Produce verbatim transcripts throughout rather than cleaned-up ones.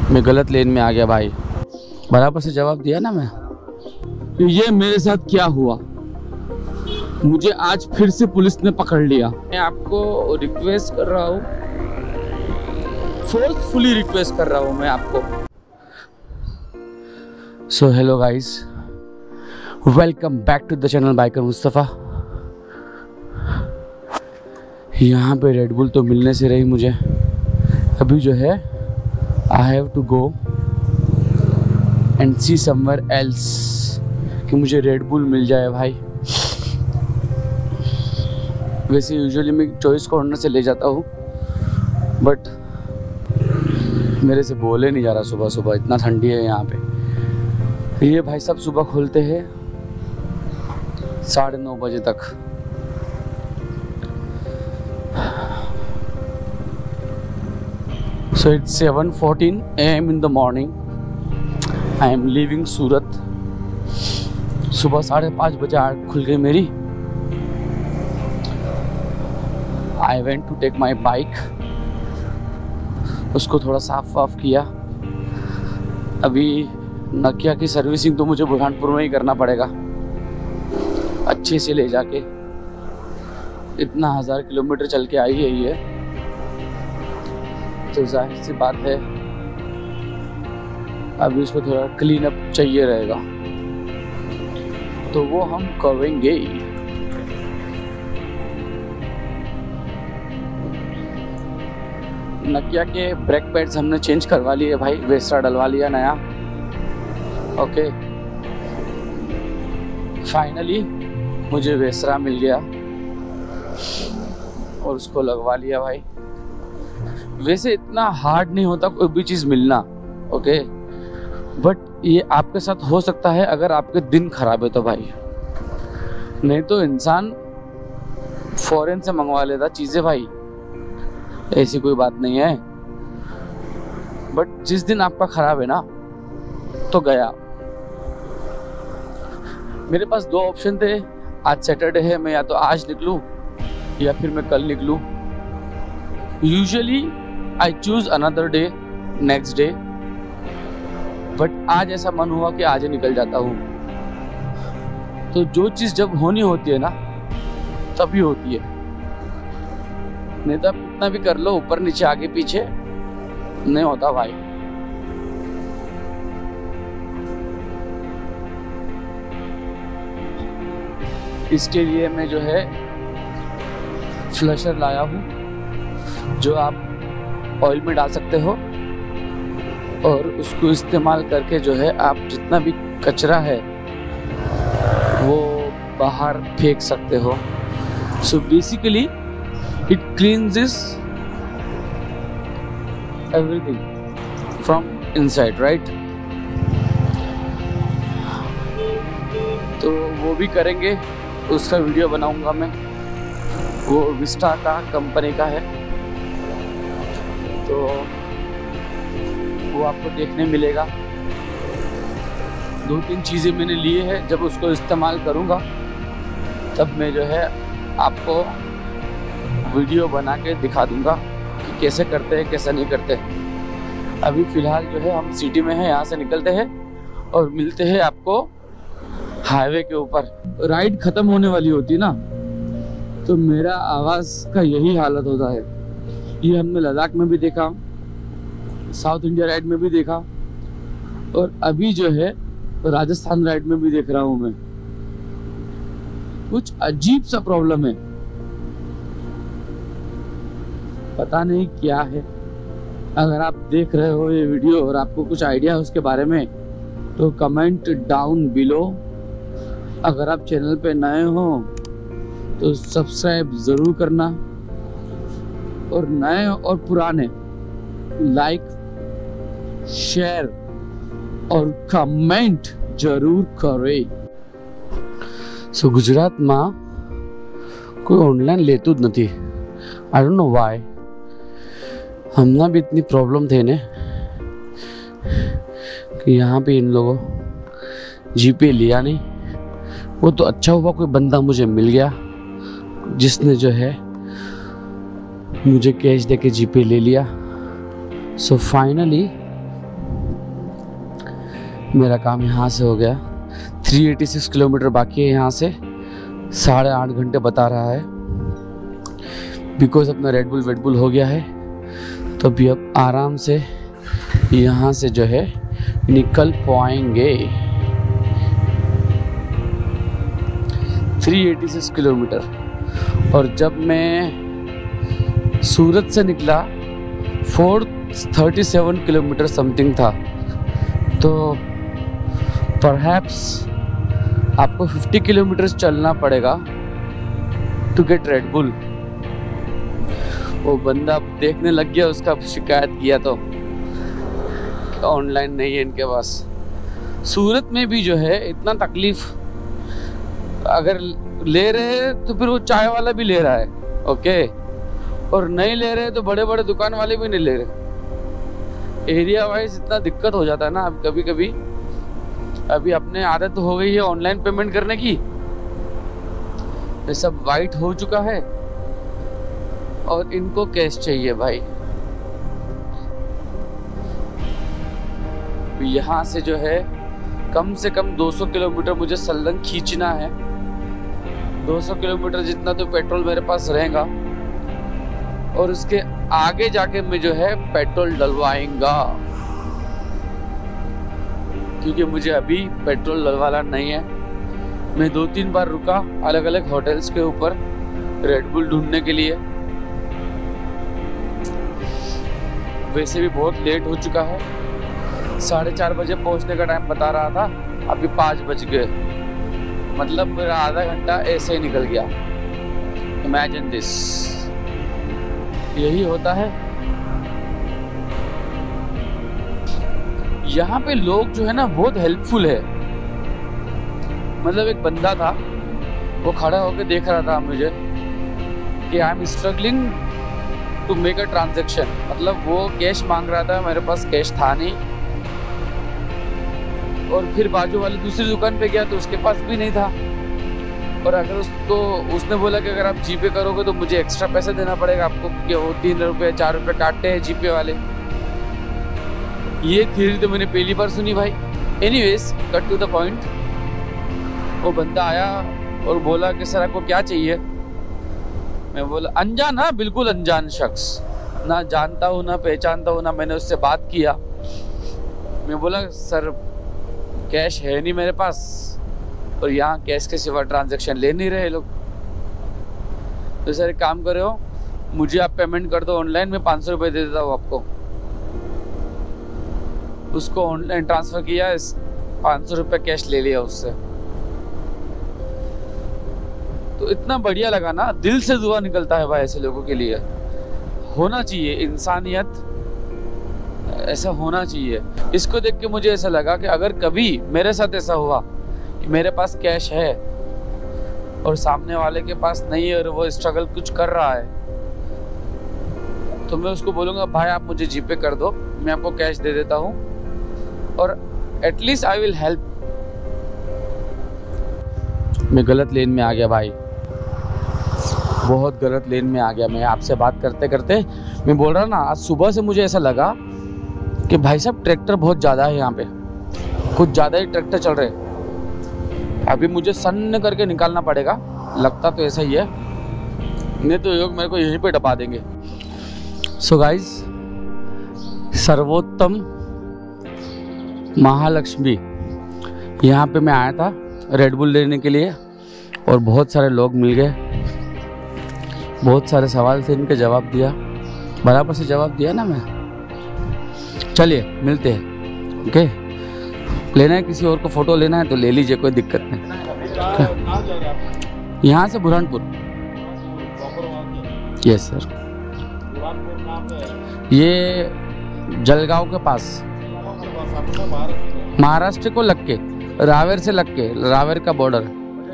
मैं गलत लेन में आ गया भाई। बराबर से जवाब दिया ना मैं। ये मेरे साथ क्या हुआ, मुझे आज फिर से पुलिस ने पकड़ लिया। मैं आपको रिक्वेस्ट कर रहा हूँ, फोर्सफुली रिक्वेस्ट कर रहा हूँ मैं आपको। So hello guys, welcome back to the channel biker Mustafa. यहाँ पे रेड बुल तो मिलने से रही मुझे। अभी जो है I have to go and see somewhere else कि मुझे रेड बुल मिल जाए भाई। वैसे यूजुअली मैं चॉइस कॉर्नर से ले जाता हूँ, बट मेरे से बोले नहीं जा रहा सुबह सुबह, इतना ठंडी है यहाँ पे। ये भाई सब सुबह खोलते हैं साढ़े नौ बजे तक। So it's seven fourteen A M in the morning. I am leaving Surat. सुबह साढ़े पाँच बजे आँख खुल गई मेरी। I went to take my bike, उसको थोड़ा साफ वाफ किया। अभी नकिया की सर्विसिंग तो मुझे बुरहानपुर में ही करना पड़ेगा, अच्छे से ले जाके। इतना हज़ार किलोमीटर चल के आई है ये, तो जाहिर सी बात है अभी उसको थोड़ा क्लीन अप चाहिए रहेगा, तो वो हम करेंगे। नकिया के ब्रेक पैड्स हमने चेंज करवा लिए भाई, वेस्ट्रा डलवा लिया नया। ओके, फाइनली मुझे वेस्ट्रा मिल गया और उसको लगवा लिया भाई। वैसे इतना हार्ड नहीं होता कोई भी चीज़ मिलना, ओके, बट ये आपके साथ हो सकता है अगर आपके दिन खराब है तो भाई। नहीं तो इंसान फॉरेन से मंगवा लेता चीज़ें भाई, ऐसी कोई बात नहीं है। बट जिस दिन आपका खराब है ना तो गया। मेरे पास दो ऑप्शन थे, आज सैटरडे है, मैं या तो आज निकलूं या फिर मैं कल निकलूं। Usually I choose another day, next day, but आज ऐसा मन हुआ कि आज ही निकल जाता हूँ। तो जो चीज़ जब होनी होती है ना तभी होती है, नहीं तो आप कितना भी कर लो ऊपर नीचे आगे पीछे नहीं होता भाई। इसके लिए मैं जो है फ्लशर लाया हूँ, जो आप ऑयल में डाल सकते हो और उसको इस्तेमाल करके जो है आप जितना भी कचरा है वो बाहर फेंक सकते हो। So basically it cleanses everything from inside, right? तो वो भी करेंगे, उसका वीडियो बनाऊंगा मैं। वो विस्टा का कंपनी का है, तो वो आपको देखने मिलेगा। दो तीन चीज़ें मैंने लिए हैं, जब उसको इस्तेमाल करूंगा तब मैं जो है आपको वीडियो बना के दिखा दूंगा कि कैसे करते हैं कैसे नहीं करते। अभी फ़िलहाल जो है हम सिटी में हैं, यहाँ से निकलते हैं और मिलते हैं आपको हाईवे के ऊपर। राइड ख़त्म होने वाली होती ना तो मेरा आवाज़ का यही हालत होता है। ये हमने लद्दाख में भी देखा, साउथ इंडिया राइड में भी देखा, और अभी जो है राजस्थान राइड में भी देख रहा हूँ मैं। कुछ अजीब सा प्रॉब्लम है, पता नहीं क्या है। अगर आप देख रहे हो ये वीडियो और आपको कुछ आइडिया है उसके बारे में तो कमेंट डाउन बिलो। अगर आप चैनल पे नए हो तो सब्सक्राइब ज़रूर करना, और नए और पुराने लाइक शेयर और कमेंट जरूर करें। सो गुजरात में कोई ऑनलाइन लेतु ज नहीं, आई डोंट नो वाई। हमना भी इतनी प्रॉब्लम थे ने कि यहाँ पे इन लोगों जीपे लिया नहीं। वो तो अच्छा हुआ कोई बंदा मुझे मिल गया जिसने जो है मुझे कैश दे के जीपे ले लिया। सो फाइनली मेरा काम यहाँ से हो गया। तीन सौ छियासी किलोमीटर बाकी है यहाँ से, साढ़े आठ घंटे बता रहा है। बिकॉज अपना रेड बुल वेड बुल हो गया है, तो अभी अब आराम से यहाँ से जो है निकल पाएंगे। तीन सौ छियासी किलोमीटर, और जब मैं सूरत से निकला चार सौ सैंतीस किलोमीटर समथिंग था। तो परहैप्स आपको पचास किलोमीटर चलना पड़ेगा टू गेट रेड बुल। वो बंदा देखने लग गया, उसका शिकायत किया तो ऑनलाइन नहीं है इनके पास। सूरत में भी जो है इतना तकलीफ, अगर ले रहे हैं तो फिर वो चाय वाला भी ले रहा है, ओके, और नहीं ले रहे तो बड़े बड़े दुकान वाले भी नहीं ले रहे। एरिया वाइज इतना दिक्कत हो जाता है ना अब कभी कभी। अभी अपने आदत हो गई है ऑनलाइन पेमेंट करने की, ये सब वाइट हो चुका है और इनको कैश चाहिए भाई। यहाँ से जो है कम से कम दो सौ किलोमीटर मुझे सल्लंग खींचना है। दो सौ किलोमीटर जितना तो पेट्रोल मेरे पास रहेगा, और उसके आगे जाके मैं जो है पेट्रोल डलवाएंगा, क्योंकि मुझे अभी पेट्रोल डलवाना नहीं है। मैं दो तीन बार रुका अलग अलग होटल्स के ऊपर रेड बुल ढूंढने के लिए। वैसे भी बहुत लेट हो चुका है, साढ़े चार बजे पहुंचने का टाइम बता रहा था, अभी पाँच बज गए, मतलब मेरा आधा घंटा ऐसे ही निकल गया। इमेजिन दिस, यही होता है। यहाँ पे लोग जो है ना बहुत हेल्पफुल है। मतलब एक बंदा था, वो खड़ा होकर देख रहा था मुझे कि I am struggling to make a transaction. मतलब वो कैश मांग रहा था, मेरे पास कैश था नहीं, और फिर बाजू वाली दूसरी दुकान पे गया तो उसके पास भी नहीं था। और अगर उसको उसने बोला कि अगर आप जीपे करोगे तो मुझे एक्स्ट्रा पैसे देना पड़ेगा आपको, क्योंकि वो तीन रुपये चार रुपये काटते हैं जीपे वाले। ये थ्योरी तो मैंने पहली बार सुनी भाई। Anyways, cut to the point. वो बंदा आया और बोला कि सर आपको क्या चाहिए। मैं बोला अनजान, हाँ बिल्कुल अनजान शख्स, ना जानता हूँ ना पहचानता हूँ ना मैंने उससे बात किया। मैं बोला सर कैश है नहीं मेरे पास, और यहाँ कैश के सिवा ट्रांजैक्शन ले नहीं रहे लोग। तो सर एक काम करे हो, मुझे आप पेमेंट कर दो ऑनलाइन, मैं पाँच सौ रुपये दे देता हूँ आपको। उसको ऑनलाइन ट्रांसफ़र किया, पाँच सौ रुपये कैश ले लिया उससे। तो इतना बढ़िया लगा ना, दिल से दुआ निकलता है भाई ऐसे लोगों के लिए। होना चाहिए इंसानियत, ऐसा होना चाहिए। इसको देख के मुझे ऐसा लगा कि अगर कभी मेरे साथ ऐसा हुआ कि मेरे पास कैश है और सामने वाले के पास नहीं है और वो स्ट्रगल कुछ कर रहा है, तो मैं उसको बोलूँगा भाई आप मुझे जीपे कर दो, मैं आपको कैश दे देता हूँ, और एटलीस्ट आई विल हेल्प। मैं गलत लेन में आ गया भाई, बहुत गलत लेन में आ गया। मैं आपसे बात करते करते मैं बोल रहा ना, आज सुबह से मुझे ऐसा लगा कि भाई साहब ट्रैक्टर बहुत ज़्यादा है यहाँ पे, कुछ ज़्यादा ही ट्रैक्टर चल रहे हैं। अभी मुझे सन्न करके निकालना पड़ेगा, लगता तो ऐसा ही है, नहीं तो लोग मेरे को यहीं पे दबा देंगे। सो गाइस, सर्वोत्तम महालक्ष्मी यहाँ पे मैं आया था रेड बुल लेने के लिए, और बहुत सारे लोग मिल गए, बहुत सारे सवाल थे, इनके जवाब दिया, बराबर से जवाब दिया ना मैं। चलिए मिलते हैं, ओके। लेना है किसी और को फ़ोटो लेना है तो ले लीजिए, कोई दिक्कत नहीं। यहाँ से बुरहानपुर। Yes sir. ये जलगांव के पास, महाराष्ट्र को लग के, रावेर से लग के, रावेर का बॉर्डर।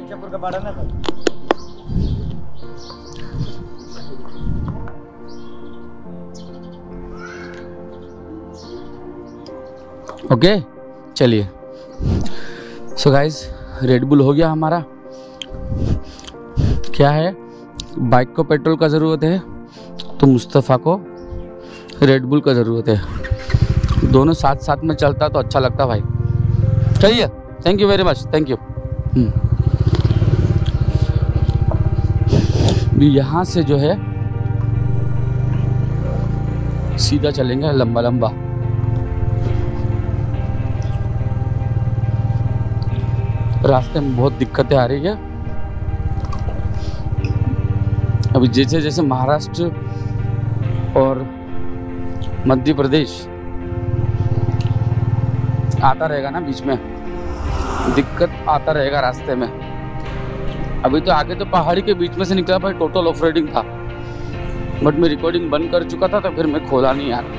Okay okay? चलिए। सो गाइस, रेड बुल हो गया हमारा। क्या है, बाइक को पेट्रोल का ज़रूरत है तो मुस्तफ़ा को रेड बुल का ज़रूरत है। दोनों साथ साथ में चलता तो अच्छा लगता भाई। चलिए, thank you very much, thank you. यहाँ से जो है सीधा चलेंगे लंबा लंबा। रास्ते में बहुत दिक्कतें आ रही है। अभी जैसे जैसे महाराष्ट्र और मध्य प्रदेश आता रहेगा ना, बीच में दिक्कत आता रहेगा रास्ते में। अभी तो आगे तो पहाड़ी के बीच में से निकला भाई, टोटल ऑफ रोडिंग था, बट मैं रिकॉर्डिंग बंद कर चुका था तो फिर मैं खोला नहीं यार।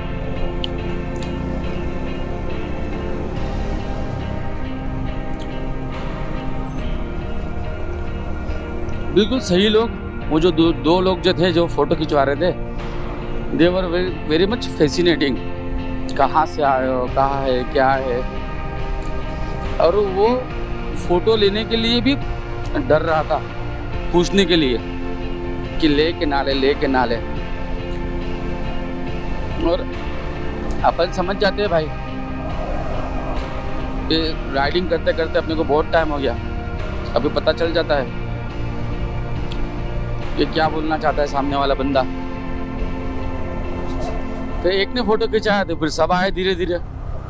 बिल्कुल सही लोग, वो जो दो, दो लोग जो थे जो फोटो खिंचवा रहे थे, they were very much fascinating. कहाँ से आए हो, कहाँ है, क्या है। और वो फोटो लेने के लिए भी डर रहा था, पूछने के लिए कि ले के ना ले, ले के ना ले। और अपन समझ जाते हैं भाई कि राइडिंग करते करते अपने को बहुत टाइम हो गया, अभी पता चल जाता है कि क्या बोलना चाहता है सामने वाला बंदा। तो एक ने फोटो खिंचाया तो फिर सब आए धीरे धीरे,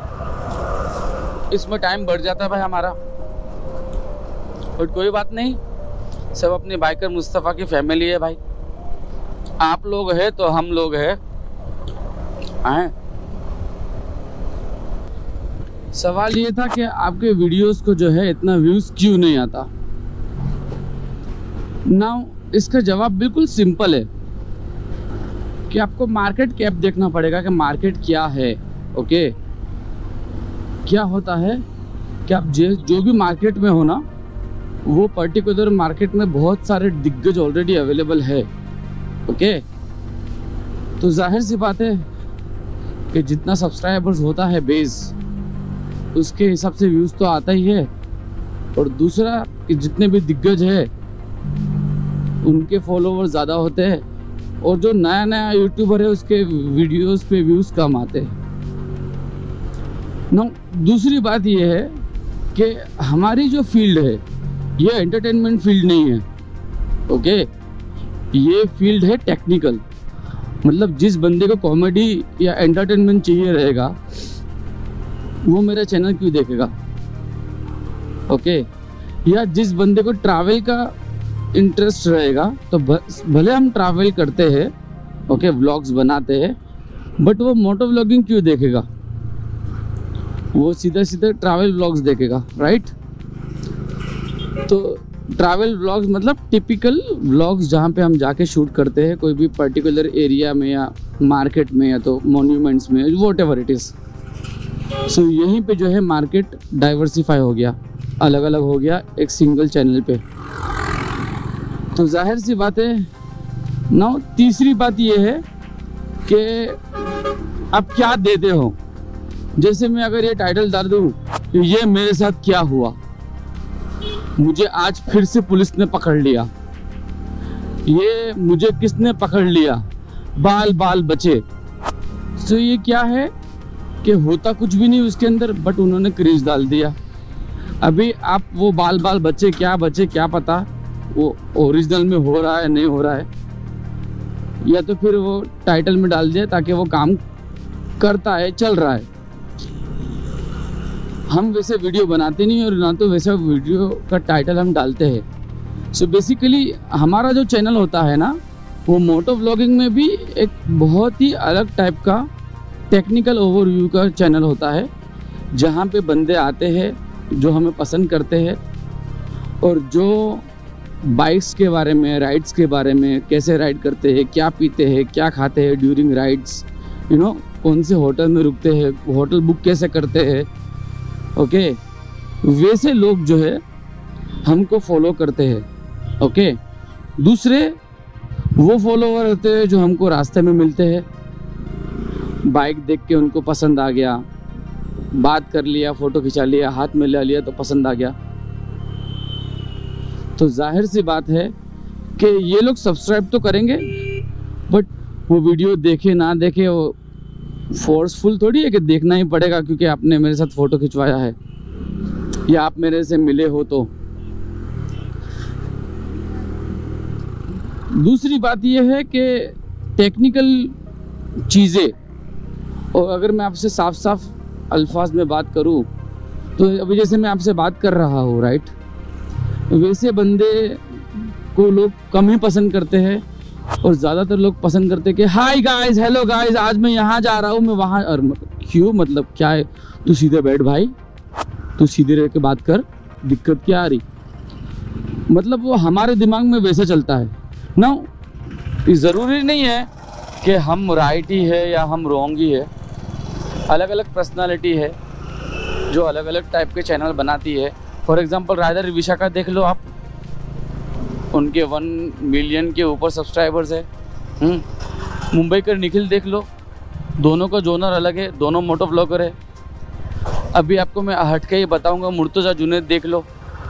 इसमें टाइम बढ़ जाता है भाई हमारा। और कोई बात नहीं, सब अपने बाइकर मुस्तफ़ा की फैमिली है भाई। आप लोग हैं तो हम लोग हैं। हैं सवाल ये था कि आपके वीडियोस को जो है इतना व्यूज क्यों नहीं आता। नाउ इसका जवाब बिल्कुल सिंपल है कि आपको मार्केट कैप देखना पड़ेगा कि मार्केट क्या है। ओके, क्या होता है कि आप जो जो भी मार्केट में हो ना, वो पर्टिकुलर मार्केट में बहुत सारे दिग्गज ऑलरेडी अवेलेबल है। ओके, तो जाहिर सी बात है कि जितना सब्सक्राइबर्स होता है बेस, उसके हिसाब से व्यूज़ तो आता ही है। और दूसरा कि जितने भी दिग्गज है उनके फॉलोवर्स ज़्यादा होते हैं, और जो नया नया यूट्यूबर है उसके वीडियोस पे व्यूज़ कम आते हैं ना। दूसरी बात ये है कि हमारी जो फील्ड है ये एंटरटेनमेंट फील्ड नहीं है। ओके, ये फील्ड है टेक्निकल। मतलब जिस बंदे को कॉमेडी या एंटरटेनमेंट चाहिए रहेगा वो मेरा चैनल क्यों देखेगा। ओके, या जिस बंदे को ट्रैवल का इंटरेस्ट रहेगा तो भले हम ट्रैवल करते हैं, ओके, व्लॉग्स बनाते हैं, बट वो मोटो व्लॉगिंग क्यों देखेगा। वो सीधा सीधा ट्रैवल व्लॉग्स देखेगा, राइट। तो ट्रैवल व्लॉग्स मतलब टिपिकल व्लॉग्स जहाँ पे हम जाके शूट करते हैं कोई भी पर्टिकुलर एरिया में या मार्केट में या तो मॉन्यूमेंट्स में, whatever it is. So यहीं पे जो है मार्केट डाइवर्सिफाई हो गया, अलग अलग हो गया एक सिंगल चैनल पे। तो जाहिर सी बात है ना। तीसरी बात ये है कि आप क्या देते हो। जैसे मैं अगर ये टाइटल डाल दूँ तो ये मेरे साथ क्या हुआ, मुझे आज फिर से पुलिस ने पकड़ लिया, ये मुझे किसने पकड़ लिया, बाल बाल बचे। तो ये क्या है कि होता कुछ भी नहीं उसके अंदर, बट उन्होंने क्रीज डाल दिया। अभी आप वो बाल बाल बचे क्या बचे क्या पता वो ओरिजिनल में हो रहा है नहीं हो रहा है, या तो फिर वो टाइटल में डाल दिया ताकि वो काम करता है, चल रहा है। हम वैसे वीडियो बनाते नहीं और ना तो वैसे वीडियो का टाइटल हम डालते हैं। सो बेसिकली हमारा जो चैनल होता है ना, वो मोटो व्लॉगिंग में भी एक बहुत ही अलग टाइप का टेक्निकल ओवरव्यू का चैनल होता है, जहाँ पे बंदे आते हैं जो हमें पसंद करते हैं और जो बाइक्स के बारे में, राइड्स के बारे में, कैसे राइड करते हैं, क्या पीते हैं, क्या खाते हैं ड्यूरिंग राइड्स, यू नो, कौन से होटल में रुकते हैं, होटल बुक कैसे करते हैं। ओके, वैसे लोग जो है हमको फॉलो करते हैं। ओके, दूसरे वो फॉलोवर होते हैं जो हमको रास्ते में मिलते हैं, बाइक देख के उनको पसंद आ गया, बात कर लिया, फ़ोटो खिंचा लिया, हाथ में ले लिया तो पसंद आ गया। तो जाहिर सी बात है कि ये लोग सब्सक्राइब तो करेंगे, बट वो वीडियो देखे ना देखे वो फोर्सफुल थोड़ी है कि देखना ही पड़ेगा क्योंकि आपने मेरे साथ फ़ोटो खिंचवाया है। या आप मेरे से मिले हो तो। दूसरी बात यह है कि टेक्निकल चीज़ें, और अगर मैं आपसे साफ साफ अल्फाज में बात करूं तो अभी जैसे मैं आपसे बात कर रहा हूं, राइट, वैसे बंदे को लोग कम ही पसंद करते हैं और ज़्यादातर लोग पसंद करते हैं कि हाय गाइस, हेलो गाइस, आज मैं यहाँ जा रहा हूँ, मैं वहाँ। और क्यों, मतलब क्या है, तू सीधे बैठ भाई, तू सीधे रह के बात कर, दिक्कत क्या आ रही। मतलब वो हमारे दिमाग में वैसे चलता है ना। ज़रूरी नहीं है कि हम राइट ही है या हम रॉन्ग ही है। अलग अलग पर्सनालिटी है जो अलग अलग टाइप के चैनल बनाती है। फॉर एग्जांपल राधा रिविशा का देख लो आप, उनके वन मिलियन के ऊपर सब्सक्राइबर्स है। मुंबई का निखिल देख लो, दोनों का जोनर अलग है, दोनों मोटो ब्लॉगर है। अभी आपको मैं हट के ही बताऊंगा, मुर्तज़ा जुनैद देख लो,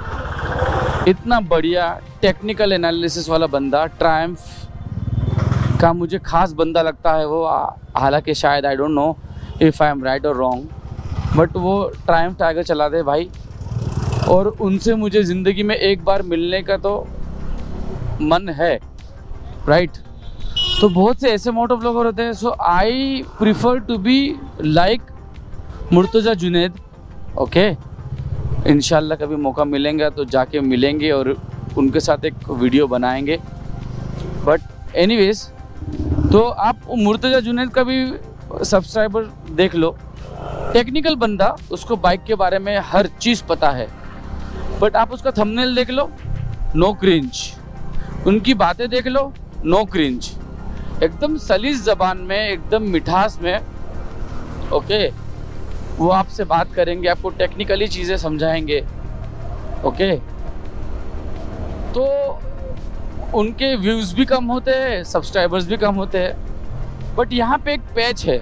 इतना बढ़िया टेक्निकल एनालिसिस वाला बंदा। ट्रायम्फ का मुझे खास बंदा लगता है वो, हालांकि शायद I don't know if I am right और रॉन्ग, बट वो ट्रायम्फ टाइगर चला दे भाई। और उनसे मुझे ज़िंदगी में एक बार मिलने का तो मन है, राइट। तो बहुत से ऐसे मोटो ब्लॉगर होते हैं। So I prefer to be like Murtaza Junaid. Okay, इंशाल्लाह कभी मौका मिलेगा तो जाके मिलेंगे और उनके साथ एक वीडियो बनाएंगे। बट एनीवेज, तो आप मुर्तज़ा जुनैद का भी सब्सक्राइबर देख लो, टेक्निकल बंदा, उसको बाइक के बारे में हर चीज़ पता है। बट आप उसका थंबनेल देख लो, नो क्रिंज। उनकी बातें देख लो, नो क्रिंज, एकदम सलीस ज़बान में, एकदम मिठास में। ओके, वो आपसे बात करेंगे, आपको टेक्निकली चीज़ें समझाएंगे। ओके, तो उनके व्यूज़ भी कम होते हैं, सब्सक्राइबर्स भी कम होते हैं। बट यहाँ पे एक पैच है,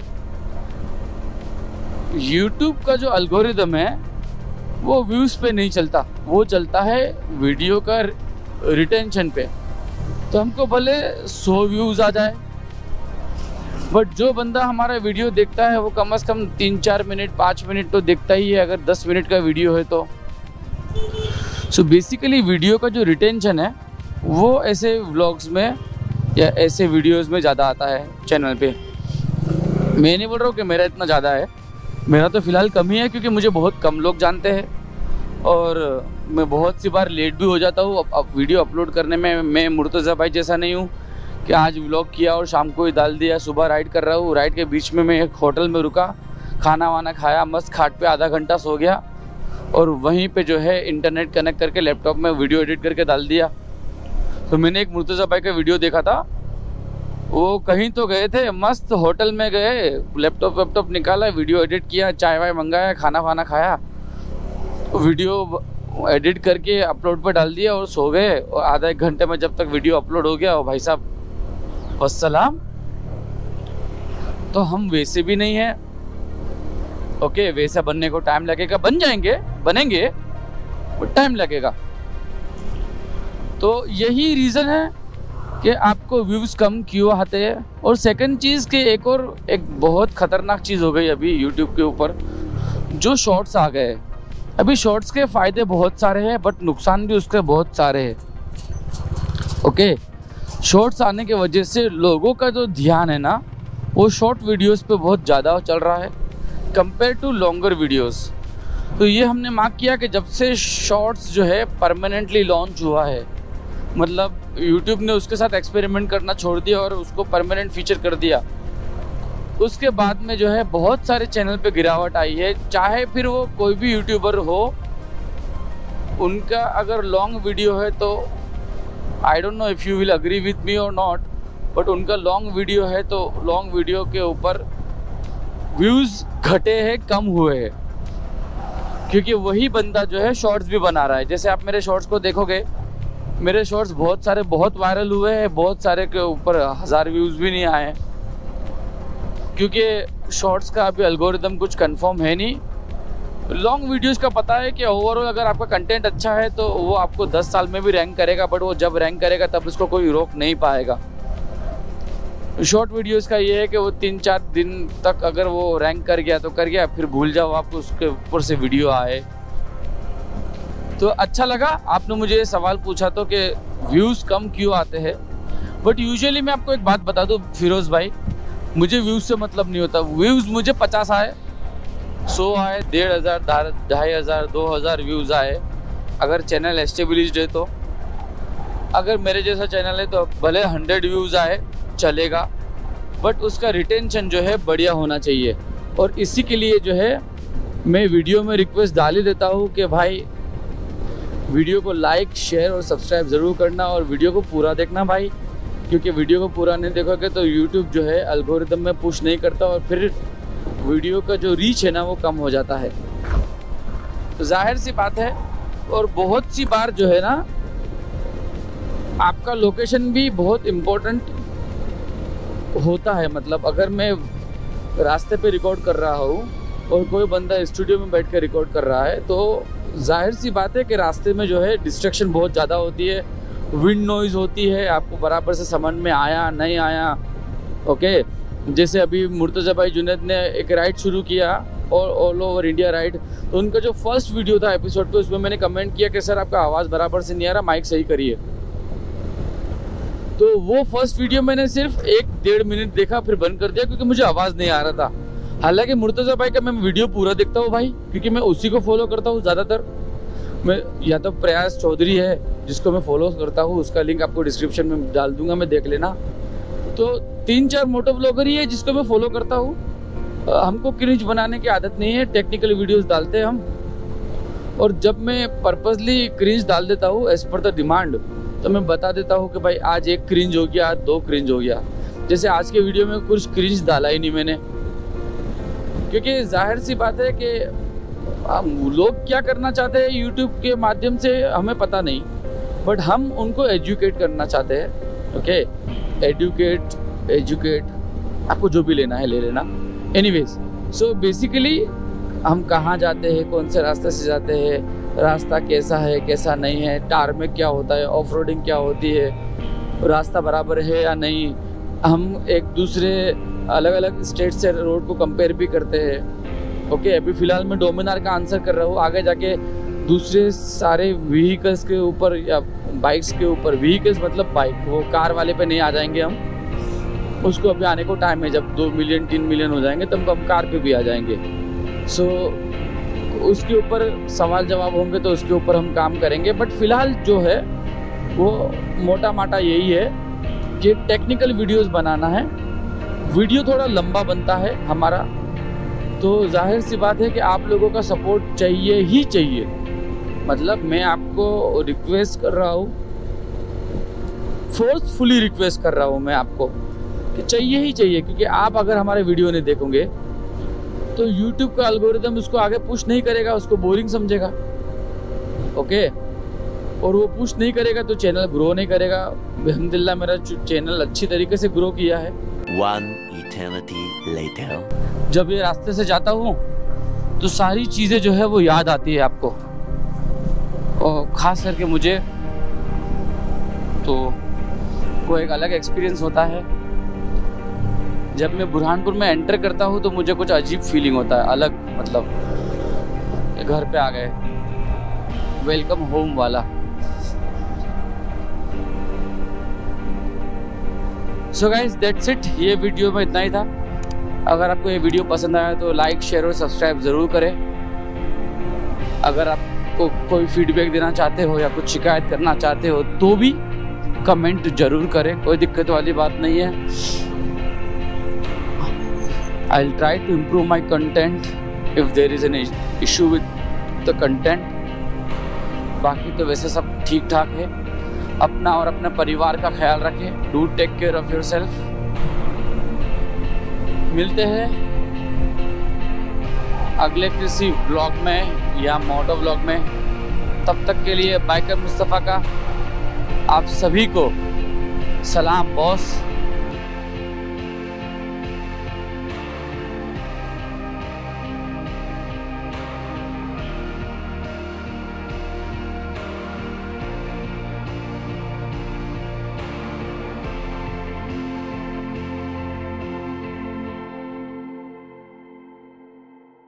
यूट्यूब का जो एल्गोरिदम है वो व्यूज़ पे नहीं चलता, वो चलता है वीडियो का रिटेंशन पे। तो हमको भले सौ व्यूज़ आ जाए, बट जो बंदा हमारा वीडियो देखता है वो कम से कम तीन चार मिनट पाँच मिनट तो देखता ही है, अगर दस मिनट का वीडियो है तो। सो बेसिकली वीडियो का जो रिटेंशन है वो ऐसे व्लॉग्स में या ऐसे वीडियोस में ज़्यादा आता है चैनल पे। मैं नहीं बोल रहा हूँ कि मेरा इतना ज़्यादा है, मेरा तो फ़िलहाल कम ही है, क्योंकि मुझे बहुत कम लोग जानते हैं और मैं बहुत सी बार लेट भी हो जाता हूँ। अब अब वीडियो अपलोड करने में मैं मुर्तज़ा भाई जैसा नहीं हूँ कि आज व्लॉग किया और शाम को ही डाल दिया। सुबह राइड कर रहा हूँ, राइड के बीच में मैं एक होटल में रुका, खाना वाना खाया, मस्त खाट पे आधा घंटा सो गया और वहीं पे जो है इंटरनेट कनेक्ट करके लैपटॉप में वीडियो एडिट करके डाल दिया। तो मैंने एक मुर्तज़ा भाई का वीडियो देखा था, वो कहीं तो गए थे, मस्त होटल में गए, लैपटॉप वैपटॉप निकाला, वीडियो एडिट किया, चाय वाय मंगाया, खाना वाना खाया, वीडियो एडिट करके अपलोड पर डाल दिया और सो गए। और आधा एक घंटे में जब तक वीडियो अपलोड हो गया, और भाई साहब वस्सलाम। तो हम वैसे भी नहीं हैं। ओके, वैसा बनने को टाइम लगेगा, बन जाएंगे, बनेंगे, बट टाइम लगेगा। तो यही रीज़न है कि आपको व्यूज़ कम क्यों आते हैं। और सेकंड चीज़ के एक और एक बहुत ख़तरनाक चीज़ हो गई अभी यूट्यूब के ऊपर, जो शॉर्ट्स आ गए। अभी शॉर्ट्स के फ़ायदे बहुत सारे हैं, बट नुकसान भी उसके बहुत सारे हैं। ओके, शॉर्ट्स आने के वजह से लोगों का जो ध्यान है ना, वो शॉर्ट वीडियोस पे बहुत ज़्यादा चल रहा है कंपेयर टू लॉन्गर वीडियोस। तो ये हमने मार्क किया कि जब से शॉर्ट्स जो है परमानेंटली लॉन्च हुआ है, मतलब यूट्यूब ने उसके साथ एक्सपेरिमेंट करना छोड़ दिया और उसको परमानेंट फीचर कर दिया, उसके बाद में जो है बहुत सारे चैनल पे गिरावट आई है। चाहे फिर वो कोई भी यूट्यूबर हो, उनका अगर लॉन्ग वीडियो है तो I don't know if you will agree with me और नॉट, बट उनका लॉन्ग वीडियो है तो लॉन्ग वीडियो के ऊपर व्यूज़ घटे हैं, कम हुए हैं, क्योंकि वही बंदा जो है शॉर्ट्स भी बना रहा है। जैसे आप मेरे शॉर्ट्स को देखोगे, मेरे शॉर्ट्स बहुत सारे बहुत वायरल हुए हैं, बहुत सारे के ऊपर हज़ार व्यूज़ भी नहीं आए, क्योंकि शॉर्ट्स का अभी एल्गोरिदम कुछ कंफर्म है नहीं। लॉन्ग वीडियोस का पता है कि ओवरऑल अगर आपका कंटेंट अच्छा है तो वो आपको दस साल में भी रैंक करेगा, बट वो जब रैंक करेगा तब उसको कोई रोक नहीं पाएगा। शॉर्ट वीडियोस का ये है कि वो तीन चार दिन तक अगर वो रैंक कर गया तो कर गया, फिर भूल जाओ आपको उसके ऊपर से वीडियो आए। तो अच्छा लगा आपने मुझे ये सवाल पूछा तो कि व्यूज़ कम क्यों आते हैं। बट यूजुअली मैं आपको एक बात बता दूं फिरोज़ भाई, मुझे व्यूज़ से मतलब नहीं होता। व्यूज़ मुझे पचास आए, सौ आए, डेढ़ हज़ार, ढाई हज़ार, दो हज़ार व्यूज़ आए, अगर चैनल एस्टेब्लिश्ड है तो। अगर मेरे जैसा चैनल है तो भले हंड्रेड व्यूज़ आए चलेगा, बट उसका रिटेंशन जो है बढ़िया होना चाहिए। और इसी के लिए जो है मैं वीडियो में रिक्वेस्ट डाल ही देता हूँ कि भाई वीडियो को लाइक, शेयर और सब्सक्राइब ज़रूर करना, और वीडियो को पूरा देखना भाई, क्योंकि वीडियो को पूरा नहीं देखोगे तो यूट्यूब जो है एल्गोरिदम में पुश नहीं करता और फिर वीडियो का जो रीच है ना वो कम हो जाता है। तो जाहिर सी बात है, और बहुत सी बार जो है ना आपका लोकेशन भी बहुत इम्पोर्टेंट होता है। मतलब अगर मैं रास्ते पे रिकॉर्ड कर रहा हूँ और कोई बंदा स्टूडियो में बैठ कर रिकॉर्ड कर रहा है तो जाहिर सी बात है कि रास्ते में जो है डिस्ट्रैक्शन बहुत ज़्यादा होती है, विंड नॉइज़ होती है, आपको बराबर से समझ में आया नहीं आया। ओके, जैसे अभी मुर्तज़ा भाई जुनैद ने एक राइड शुरू किया और ऑल ओवर इंडिया राइड, तो उनका जो फर्स्ट वीडियो था एपिसोड पे, उसमें मैंने कमेंट किया कि सर आपका आवाज़ बराबर से नहीं आ रहा, माइक सही करिए। तो वो फर्स्ट वीडियो मैंने सिर्फ एक डेढ़ मिनट देखा, फिर बंद कर दिया क्योंकि मुझे आवाज़ नहीं आ रहा था। हालांकि मुर्तज़ा भाई का मैं वीडियो पूरा देखता हूँ भाई, क्योंकि मैं उसी को फॉलो करता हूँ ज़्यादातर। मैं या तो प्रयास चौधरी है जिसको मैं फॉलो करता हूँ, उसका लिंक आपको डिस्क्रिप्शन में डाल दूंगा, मैं देख लेना। तो तीन चार मोटो व्लॉगर ही है जिसको मैं फॉलो करता हूँ। हमको क्रिंज बनाने की आदत नहीं है, टेक्निकल वीडियोस डालते हैं हम। और जब मैं पर्पसली क्रिंज डाल देता हूँ एज पर द डिमांड, तो मैं बता देता हूँ कि भाई आज एक क्रिंज हो गया, आज दो क्रिंज हो गया। जैसे आज के वीडियो में कुछ क्रिंज डाला ही नहीं मैंने, क्योंकि जाहिर सी बात है कि लोग क्या करना चाहते हैं यूट्यूब के माध्यम से हमें पता नहीं, बट हम उनको एजुकेट करना चाहते हैं। ओके, एडुकेट एजुकेट आपको जो भी लेना है ले लेना। एनीवेज, सो बेसिकली हम कहाँ जाते हैं, कौन से रास्ते से जाते हैं, रास्ता कैसा है कैसा नहीं है, टार में क्या होता है, ऑफ रोडिंग क्या होती है, रास्ता बराबर है या नहीं। हम एक दूसरे अलग अलग स्टेट से रोड को कंपेयर भी करते हैं। ओके, अभी फ़िलहाल मैं डोमिनार का आंसर कर रहा हूँ, आगे जाके दूसरे सारे व्हीकल्स के ऊपर या बाइक्स के ऊपर, व्हीकल्स मतलब बाइक, वो कार वाले पे नहीं आ जाएंगे हम, उसको अभी आने को टाइम है। जब दो मिलियन तीन मिलियन हो जाएंगे तब हम कार पे भी आ जाएंगे। सो so, उसके ऊपर सवाल जवाब होंगे तो उसके ऊपर हम काम करेंगे। बट फिलहाल जो है वो मोटा माटा यही है कि टेक्निकल वीडियोस बनाना है। वीडियो थोड़ा लंबा बनता है हमारा, तो जाहिर सी बात है कि आप लोगों का सपोर्ट चाहिए ही चाहिए। मतलब मैं आपको रिक्वेस्ट कर रहा हूँ, फोर्सफुली रिक्वेस्ट कर रहा हूँ मैं आपको कि चाहिए ही चाहिए, क्योंकि आप अगर हमारे वीडियो नहीं देखोगे तो YouTube का एल्गोरिदम उसको आगे पुश नहीं करेगा, उसको बोरिंग समझेगा। ओके, और वो पुश नहीं करेगा तो चैनल ग्रो नहीं करेगा। अल्हम्दुलिल्लाह मेरा चैनल अच्छी तरीके से ग्रो किया है। One eternity later. जब ये रास्ते से जाता हूँ तो सारी चीज़ें जो है वो याद आती है आपको, और ख़ास करके मुझे तो वो एक अलग एक्सपीरियंस होता है। जब मैं बुरहानपुर में एंटर करता हूँ तो मुझे कुछ अजीब फीलिंग होता है, अलग, मतलब घर पे आ गए, वेलकम होम वाला। सो गाइस दैट्स इट, ये वीडियो में इतना ही था। अगर आपको ये वीडियो पसंद आया तो लाइक, शेयर और सब्सक्राइब ज़रूर करें। अगर आपको कोई फीडबैक देना चाहते हो या कुछ शिकायत करना चाहते हो तो भी कमेंट ज़रूर करें, कोई दिक्कत वाली बात नहीं है। I'll try to improve my content if there is an issue with the content. बाकी तो वैसे सब ठीक ठाक है। अपना और अपने परिवार का ख्याल रखें। Do take care of yourself. मिलते हैं अगले किसी ब्लॉग में या मोटो ब्लॉग में। तब तक के लिए बाइकर मुस्तफ़ा का आप सभी को सलाम बॉस।